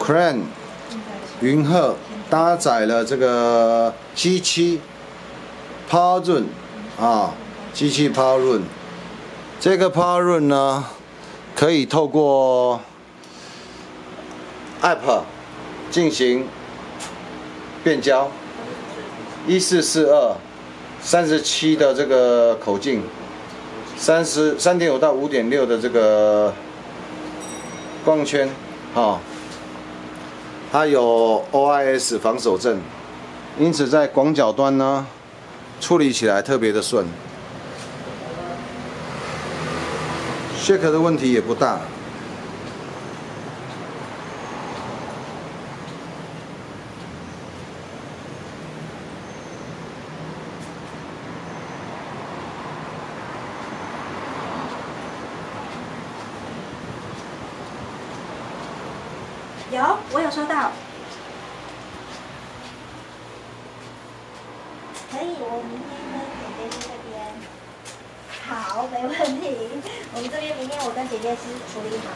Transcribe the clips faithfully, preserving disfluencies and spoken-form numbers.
Crane 云鹤搭载了这个机器 Power Run 啊，机器 Power Run。这个 Power Run 呢，可以透过 App 进行变焦，一四四二，三十七的这个口径，三十三点五到五点六的这个光圈，啊，它有 O I S 防手震，因此在广角端呢，处理起来特别的顺 ，shake 的问题也不大。 有，我有收到。可以，我明天跟姐姐去这边。好，没问题。我们这边明天我跟姐姐是处理好。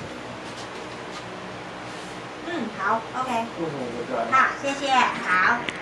好 ，OK。好，谢谢，好。